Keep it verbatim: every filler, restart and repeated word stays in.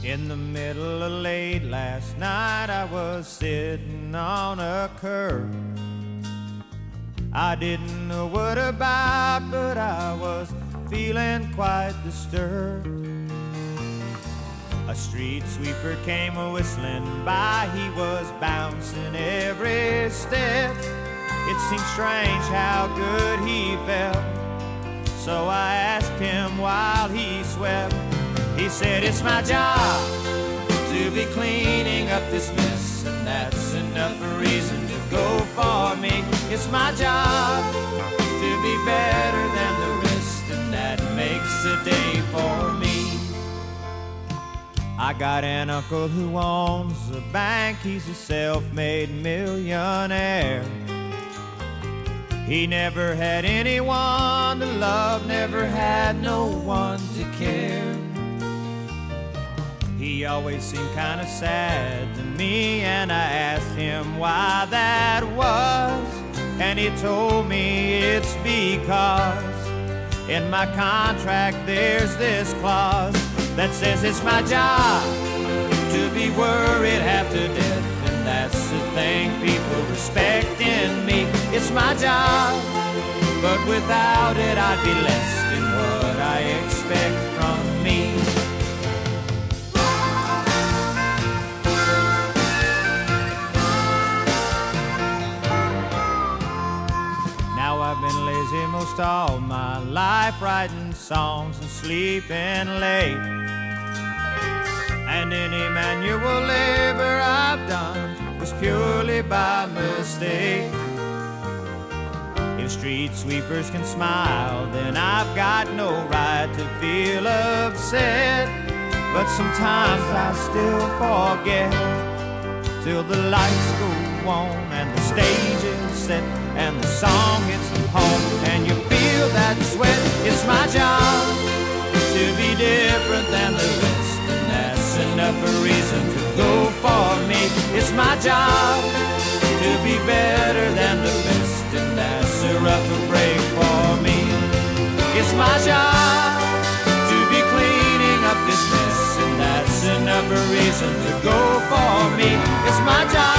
In the middle of late last night, I was sitting on a curb. I didn't know what about, but I was feeling quite disturbed. A street sweeper came whistling by, he was bouncing every step. It seemed strange how good he felt, so I asked him while he swept. He said, "It's my job to be cleaning up this mess, and that's enough reason to go for me. It's my job to be better than the rest, and that makes a day for me." I got an uncle who owns a bank, he's a self-made millionaire. He never had anyone to love, never had no one to care. He always seemed kind of sad to me, and I asked him why that was, and he told me it's because in my contract there's this clause that says it's my job to be worried half to death, and that's the thing people respect in me. It's my job, but without it I'd be less than what I expect from me. Now I've been lazy most all my life, writing songs and sleeping late, and any manual labor I've done was purely by mistake. If street sweepers can smile, then I've got no right to feel upset. But sometimes I still forget, till the lights go on and the stage is set and the song hits home and you feel that sweat. It's my job to be different than the rest, and that's enough a reason to go for me. It's my job to be better than the best, and that's a rougher break for me. It's my job to be cleaning up this mess, and that's enough a reason to go for me. It's my job